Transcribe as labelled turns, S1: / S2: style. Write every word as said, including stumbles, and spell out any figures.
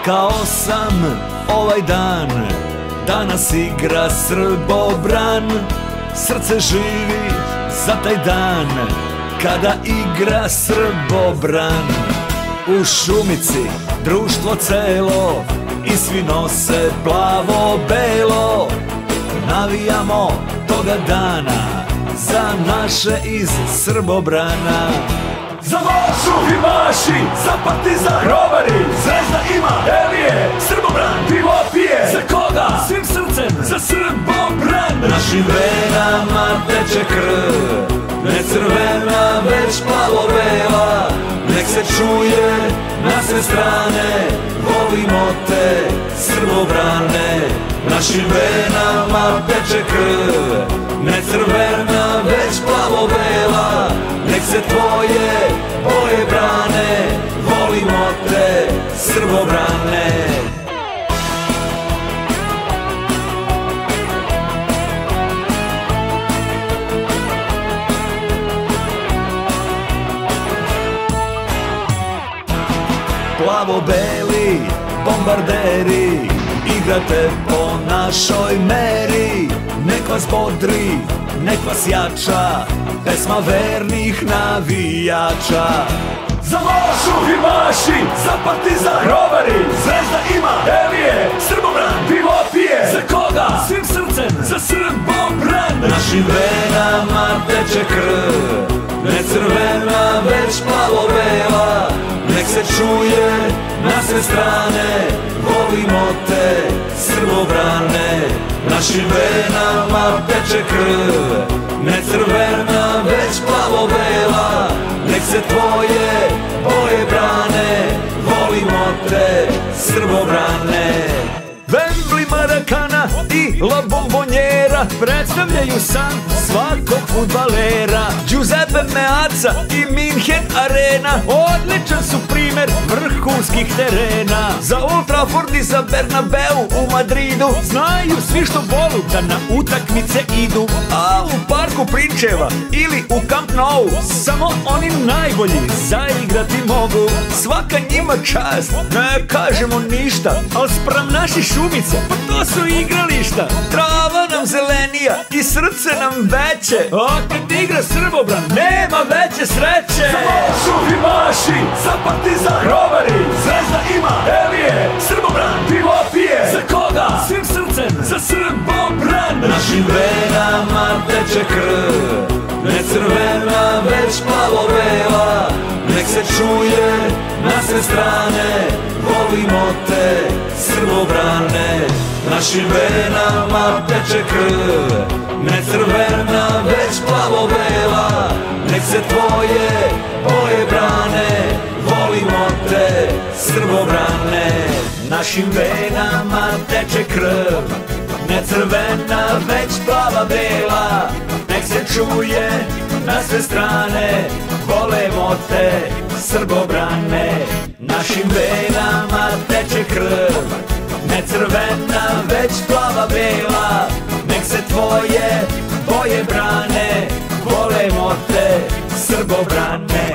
S1: Čekao sam ovaj dan, danas igra Srbobran. Srce živi za taj dan, kada igra Srbobran. U Šumici društvo celo i svi nose plavo-belo. Navijamo toga dana za naše iz Srbobrana.
S2: Za Mašu i Maši, za Partizan rovari, Zvezda ima, Elije, Srbobran pivo pije. Za koga? Svim srcem, za Srbobran.
S1: Našim venama teče krv, ne crvena već plavo-bela. Nek se čuje na sve strane, volimo te Srbobrane. Našim venama teče krv, ne crvena već plavo-bela. Nek se tvoje boje brane, volimo te Srbobrane. Plavo-beli bombarderi, igrate po našoj meri. Nek vas bodri, nek vas jača pesma vernih navijača.
S2: Za Mašu i Maši, za Partizan rovari, Zvezda ima, Elije, Srbobran pivo pije. Za koga? Svim srcem, za Srbobran.
S1: Našim venama teče krv, ne crvena već plavo-bela. Nek se čuje na sve strane, volimo te Srbobrane. Našim venama teče krv, ne crvena već plavo-bela. Nek se tvoje boje brane, volimo te Srbobrane.
S2: Wembley, Marakana i La Bombonjera predstavljaju san svakog fudbalera. Giuseppe Meazza i Minhen Arena odličan su primer vrhunskih terena. Za Old Trafford i za Bernabeu u Madridu znaju svi što volu da na utakmice idu. A u parku Prinčeva ili u Camp Nou samo oni najbolji zaigrati mogu. Svaka njima čast, ne kažemo ništa, al spram naši Šumice, pa to su igrališta. Trava nam zelenija i srce nam veće, a kad igra Srbobran nema veće sreće. Za Mašu i Maši, za Partizan rovari, Zvezda ima, Elije, Srbobran pivo pije. Za koga? Svim srcem, za Srbobran.
S1: Našim venama teče krv, ne crvena već plavo-bela. Nek se čuje na sve strane, volimo te Srbobrane. Našim venama teče krv, ne crvena već plavo-bela. Nek se tvoje boje brane, volimo te Srbobrane. Našim venama teče krv, ne crvena već plava-bela. Nek se čuje na sve strane, volimo te Srbobrane. Našim venama teče krv, ne crvena već plava-bela. Nek se tvoje boje brane, volimo te Srbobrane.